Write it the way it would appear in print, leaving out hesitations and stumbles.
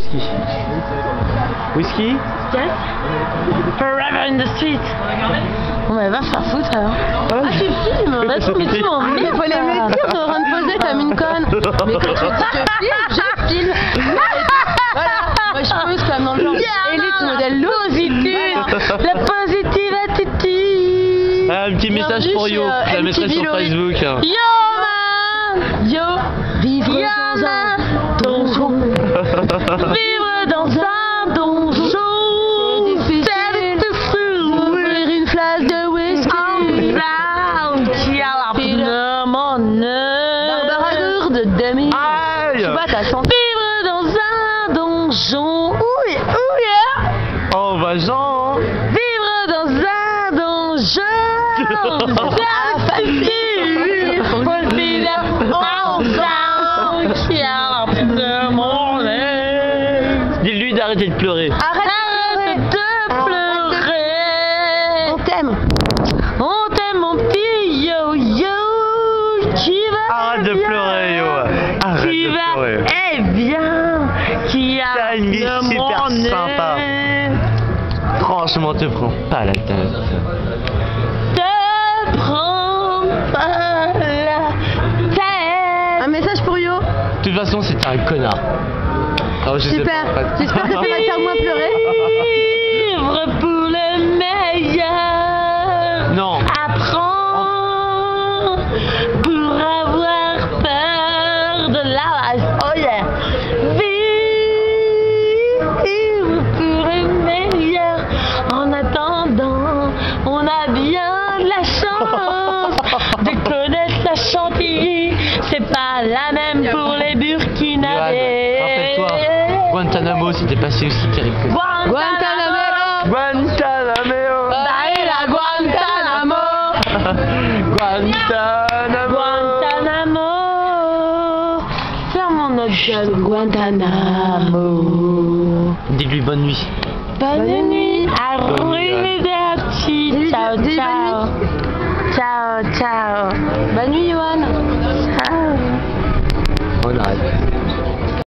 whisky. Whisky? Yes. Forever in the street. Bon bah va faire foutre alors. Ah tu filmes. Bah tu m'en mets. Il faut les me dire, t'es en train de poser comme une conne. Mais quand tu dis je filme. Voilà, moi je pose comme dans le genre élite modèle lourd. Positive. La positive attitude. Ah, un petit message pour Yo, je la mettrai sur Facebook. Yo man. Yo. Vivre Yo dans un man. donjon. Vivre dans un donjon. C'est difficile d'ouvrir une flasque de whisky. Qui a la pneumonie. Barbara Lourdes de demi. Aïe! Tu vois, t'as chanté. Vivre dans un donjon. Ouh yeah. Oh, bah Jean! Vivre dans un donjon. C'est facile. Possible. Qui a la pneumonie. Dis-lui d'arrêter de pleurer. Arrête de pleurer. On t'aime. On t'aime mon petit yo-yo. Qui va Arrête de bien. pleurer, Yo! Arrête Qui de va pleurer. bien. Qui a T'as une vie super sympa. Franchement, te prends pas la tête. Te prends pas la tête. Un message pour Yo. De toute façon, c'était un connard. Alors, je sais Super. pas, en fait. J'espère que ça va te faire moins pleurer. Vivre pour le meilleur. Non. Apprends pour avoir peur de la life. Oh yeah. Vivre pour le meilleur. En attendant, on a bien de la chance de connaître la Chantilly. C'est pas la même pour les Burkinabés. Rappelle-toi, Guantanamo, c'était passé aussi terrible que ça. Guantanamo. Guantanamo! Baila Guantanamo. Guantanamo! Guantanamo. Fermons notre gueule, Guantanamo. Dis-lui bonne nuit. Bonne nuit. Arrivederci. Ciao, Dis ciao. Ciao, ciao. Bonne nuit, Johan. Ciao. On arrête.